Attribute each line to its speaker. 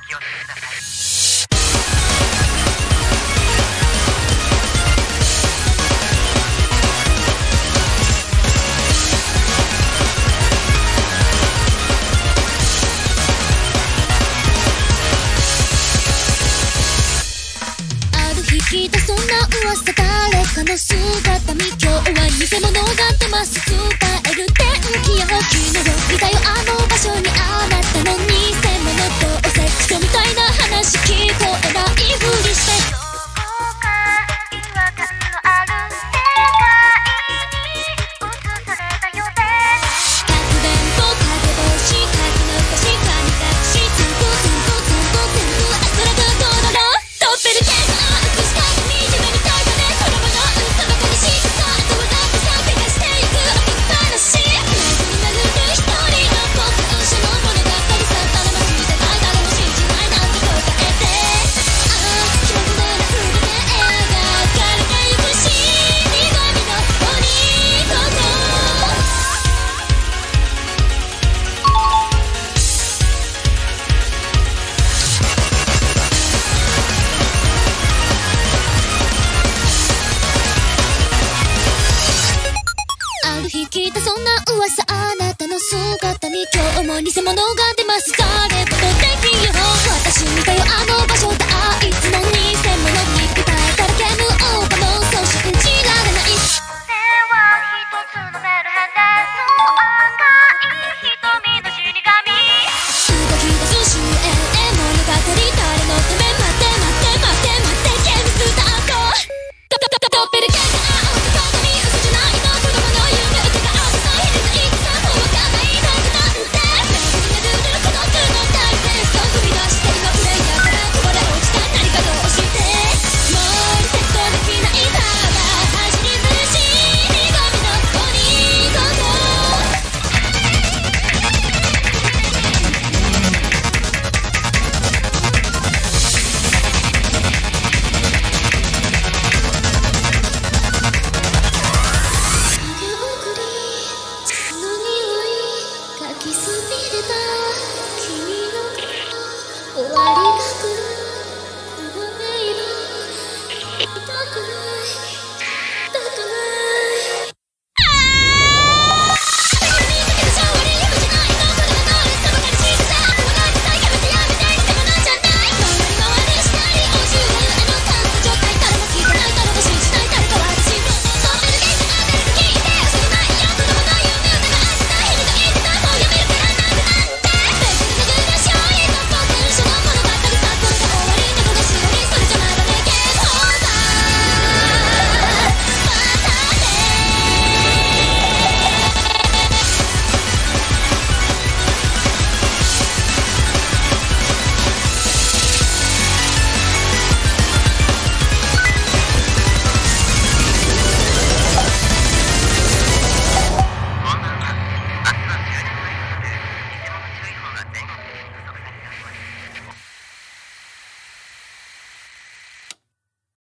Speaker 1: 気をつけください。
Speaker 2: 聞いたそんな噂、誰かの姿見、今日は偽物が出ます。伝える天気予報、昨日いたよあの場所に、あなたの偽物、どうせクソみたいな話聞こえないふりして、
Speaker 3: どこか違和感のある世界に映されたよね。
Speaker 2: かくれんぼ、かけ星、かき抜かし、かみ隠し、全部全部全部全部悪楽とろろドッペルゲンガー、映した惨めにたいたね、子供の嘘ばかりしてさ、あとはだってさ、怪我していく置きっぱなし、殴る一人のポカンショの物語さ、誰も聞いてない、誰も信じないなんて答えて、ああ気まぐれな風景が描かれてゆく死神の鬼ごと。ある日聞いたそんな噂、あなたの姿に今日も偽物が出ます。